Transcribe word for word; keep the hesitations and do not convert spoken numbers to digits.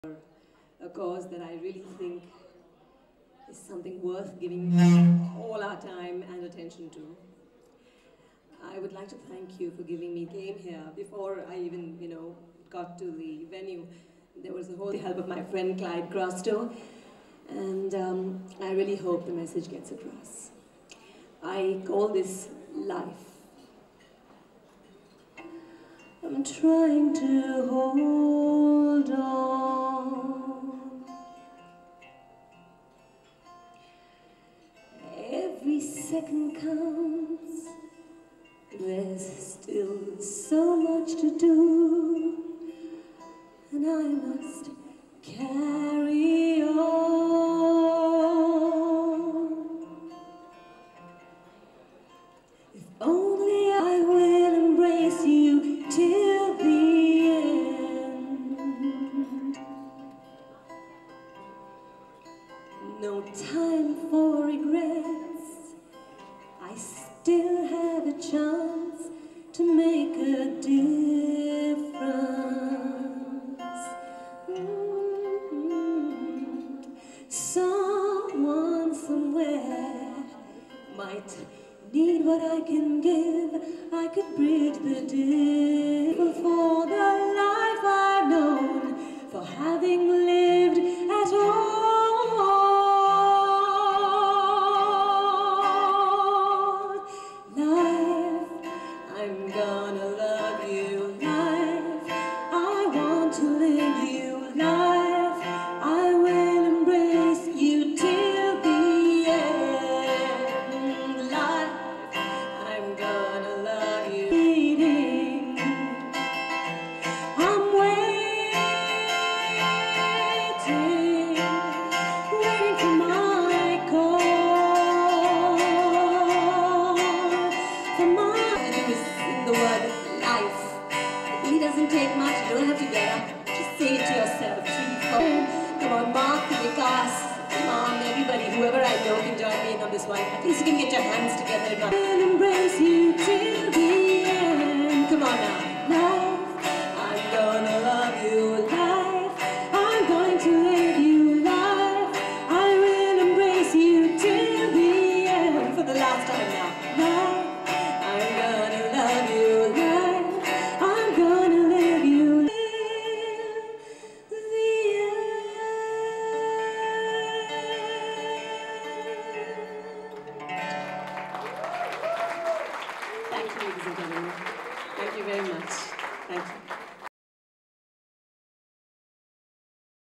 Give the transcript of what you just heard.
a cause that I really think is something worth giving all our time and attention to. I would like to thank you for giving me game here. Before I even, you know, got to the venue, there was the whole help of my friend Clyde Crosto, and um, I really hope the message gets across. I call this life. I'm trying to hold on. Every second counts. There's still so much to do, and I must carry on. If only I will embrace you till the end. No time for regrets. I still have a chance to make a difference. Mm-hmm. Someone somewhere might need what I can give. I could bridge the difference for the life I've known, for having lived at all. Whoever I know can join me in on this one. At least you can get your hands together and embrace you till the